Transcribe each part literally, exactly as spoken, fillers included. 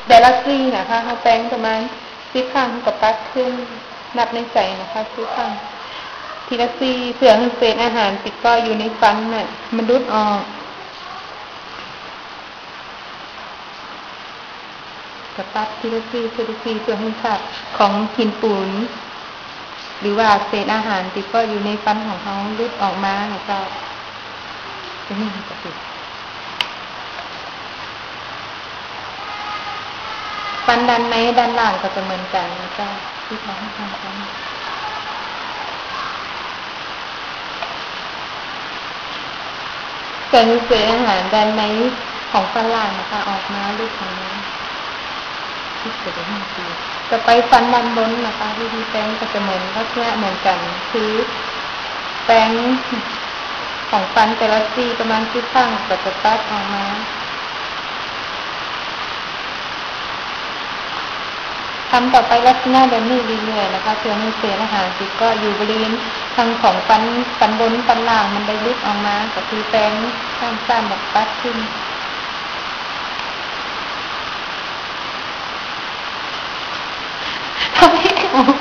เดลซี่นะคะเขาแป้งประมาณซีข้างกับปัดขึ้นนับในใจนะคะซีข้างทีละซีเผื่อให้เศษอาหารติดก็อยู่ในฟันน่ะมันรุดออกกับปัดทีละซีทีละซีเพื่อให้ขาดของหินปูนหรือว่าเศษอาหารติดก็อยู่ในฟันของเขารุดออกมาแล้วก็จะไม่มีกระติกฟันด้านในด้านล่างก็จะเหมือนกันนะเจ้าที่เขาให้ทำกันเกิดเศษอาหารด้านในของฟันล่างนะคะออกมาลูกของนี้ที่เกิดได้ห้าปีจะไปฟันด้านบนนะคะที่ที่แป้งก็จะเหมือนลักษณะเหมือนกันคือแป้งของฟันแต่ละซี่ประมาณซี่ข้างก็จะตัดออกมาทำต่อไปลักษณะแบบนี้เรื่อยๆนะคะเพื่อให้เศษอาหารติดก็อยู่บริเวณทางของฟันฟันบนฟันล่างมันได้ลุกออกมาก็คือแป้งสั้นๆแบบปัดขึ้นทำให้ออก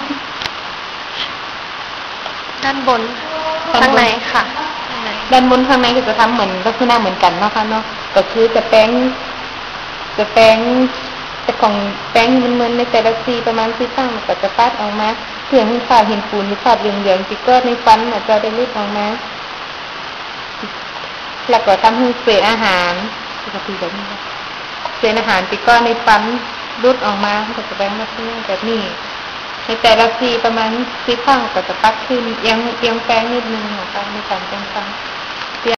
ด้านบนข้างในค่ะด้านบนข้างในก็จะทำเหมือนลักษณะเหมือนกันเนาะค่ะเนาะก็คือจะแป้งจะแป้งแต่ของแป้งมันเหมือนในแต่ละซีประมาณซีตั้งก็จะปัดออกมาเพื่อให้ขาดเห็นปูนหรือขาดเหลืองๆจิกเกอร์ในฟันอาจจะได้ลุดออกมาแล้วก็ทำให้เศษอาหารก็คือแบบนี้เศษอาหารจิกเกอร์ในฟันลุดออกมาก็จะแป้งลักษณะแบบนี้ในแต่ละซีประมาณซีตั้งก็จะปัดขึ้นเอียงเอียงแป้งนิดนึงนะคะในการแป้งฟัน